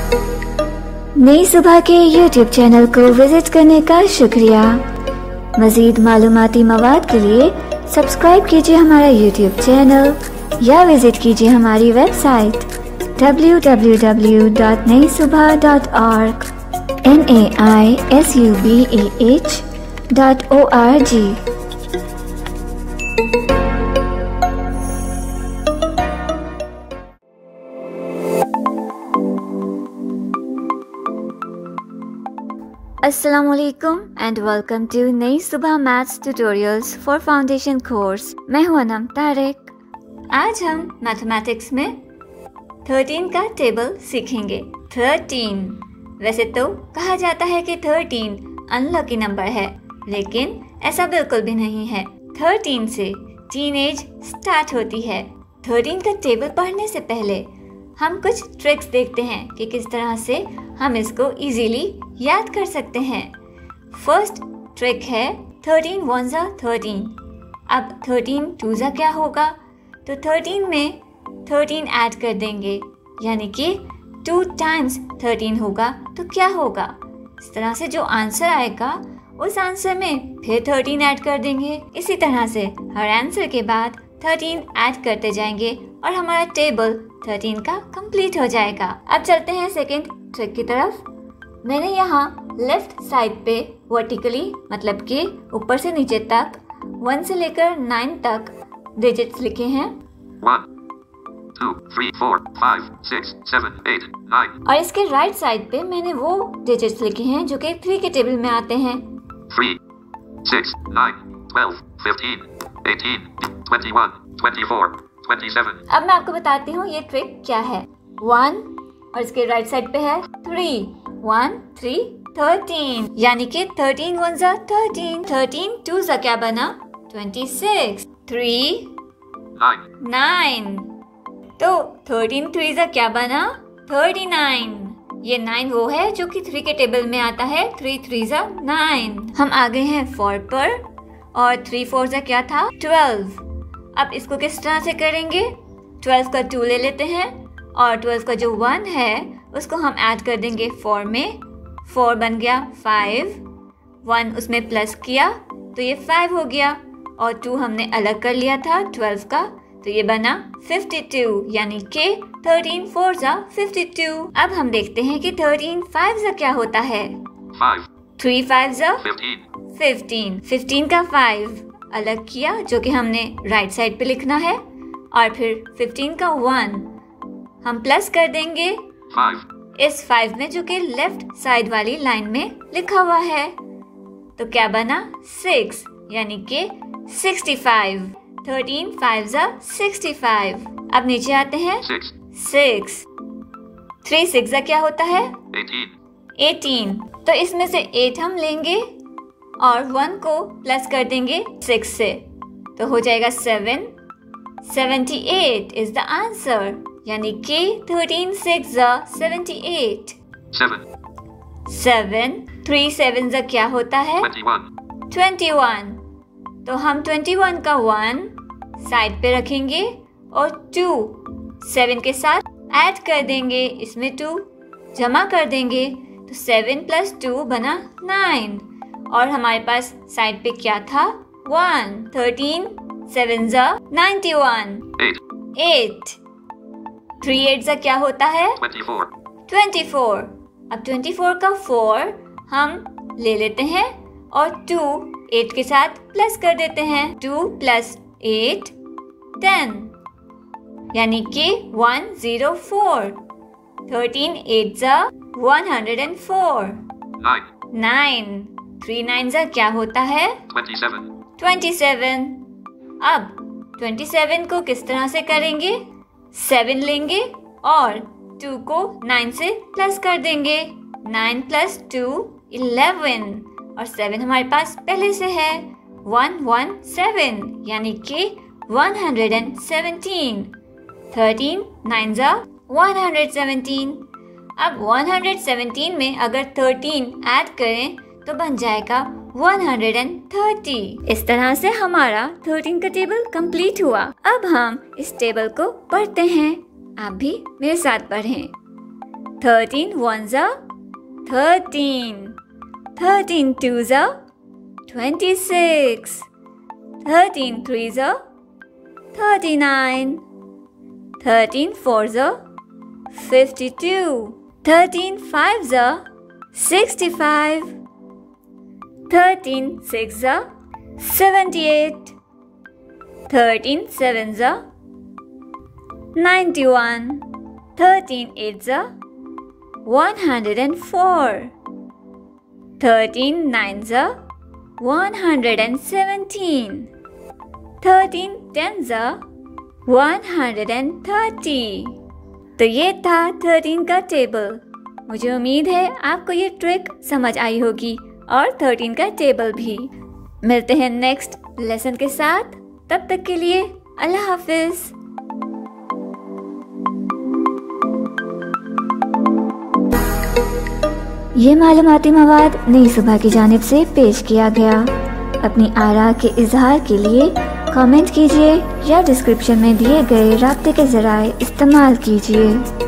नई सुबह के YouTube चैनल को विजिट करने का शुक्रिया। मज़ीद मालूमाती मवाद के लिए सब्सक्राइब कीजिए हमारा YouTube चैनल या विजिट कीजिए हमारी वेबसाइट www.naisubah.org naisubah.org। अस्सलामुअलैकुम and welcome to Nai Subah maths tutorials for foundation course. मैं हूं अनम तारिक। आज हम मैथमेटिक्स में 13 का टेबल सीखेंगे। 13 वैसे तो कहा जाता है कि 13 अनलकी नंबर है, लेकिन ऐसा बिल्कुल भी नहीं है। 13 से टीनेज स्टार्ट होती है। 13 का टेबल पढ़ने से पहले हम कुछ ट्रिक्स देखते हैं कि किस तरह से हम इसको इजीली याद कर सकते हैं। फर्स्ट ट्रिक है 13 1 जा 13। अब 13 2 जा क्या होगा, तो 13 में 13 ऐड कर देंगे, यानी कि 2 टाइम्स 13 होगा। तो क्या होगा, इस तरह से जो आंसर आएगा उस आंसर में फिर 13 ऐड कर देंगे। इसी तरह से हर आंसर के बाद 13 ऐड करते जाएंगे और हमारा टेबल 13 का कंप्लीट हो जाएगा। अब चलते हैं सेकंड ट्रिक की तरफ। मैंने यहाँ लेफ्ट साइड पे वर्टिकली मतलब कि ऊपर से नीचे तक 1 से लेकर 9 तक डिजिट्स लिखे हैं। 1 2 3 4 5 6 7 8 9। और इसके राइट साइड पे मैंने वो डिजिट्स लिखे हैं जो कि 3 के टेबल में आते हैं। 3 6 9 12 15 18 21 24 27। अब मैं आपको बताती हूँ ये ट्रिक क्या है। 1 और इसके राइट साइड पे है 3 1 3 13, यानी कि 13 1 जा 13, 13 2 जा क्या बना 26, 3 9। तो 13 3 जा क्या बना 39। ये 9 वो है जो कि 3 के टेबल में आता है। 3 3 जा 9। हम आ गए हैं 4 पर और 3 4 जा क्या था 12। अब इसको किस तरह से करेंगे, 12 का 2 ले लेते हैं और 12 का जो 1 है उसको हम ऐड कर देंगे 4 में। 4 बन गया 5, 1 उसमें प्लस किया तो ये 5 हो गया और 2 हमने अलग कर लिया था 12 का, तो ये बना 52, यानी कि 13 4 जा 52। अब हम देखते हैं कि 13 5 जा क्या होता है। 3 5 जा 15, 15 का 5 अलग किया जो कि हमने राइट साइड पे लिखना है, और फिर 15 का 1 हम प्लस कर देंगे 5 इस 5 में जो कि लेफ्ट साइड वाली लाइन में लिखा हुआ है। तो क्या बना 6, यानी कि 65। 13 5 जा 65। अब नीचे आते हैं 6 3 6 जा क्या होता है 18। तो इसमें से 8 हम लेंगे और 1 को प्लस कर देंगे 6 से, तो हो जाएगा 7। 78 इज द आंसर, यानी कि 13 6 जा 78। 7 3 7 जा क्या होता है 21। तो हम 21 का 1 साइड पे रखेंगे और 2 7 के साथ ऐड कर देंगे, इसमें 2 जमा कर देंगे, तो 7 + 2 बना 9। और हमारे पास साइड पे क्या था 1। 13 7 जा 91। 8 3 8 जा क्या होता है 24। अब 24 का 4 हम ले लेते हैं और 2 8 के साथ प्लस कर देते हैं। 2 + 8 10, यानी कि 104। 13 8 जा 104। 9 3 9 जा क्या होता है 27। अब 27 को किस तरह से करेंगे, 7 लेंगे और 2 को 9 से प्लस कर देंगे। 9 + 2 11 और 7 हमारे पास पहले से है 117, यानी कि 117। 13 9 जा 117। अब 117 में अगर 13 ऐड करें तो बन जाएगा 130। इस तरह से हमारा 13 का टेबल कंप्लीट हुआ। अब हम इस टेबल को पढ़ते हैं, आप भी मेरे साथ पढ़ें। 13 ones are 13. 13 twos are 26. 13 threes are 39. 13 fours are 52. 13 fives are 65. 13 sixes are 78. 13 sevens are 91. 13 eights are 104. 13 nines are 117. 13 tens are 130. तो ये था 13 का टेबल। मुझे उम्मीद है आपको ये ट्रिक समझ आई होगी और 13 का टेबल भी। मिलते हैं नेक्स्ट लेसन के साथ, तब तक के लिए अल्लाह हाफिज। ये मालूमाती मवाद नई सुबह की जानिब से पेश किया गया। अपनी आरा के इजहार के लिए कमेंट कीजिए या डिस्क्रिप्शन में दिए गए राब्ते के ज़राए इस्तेमाल कीजिए।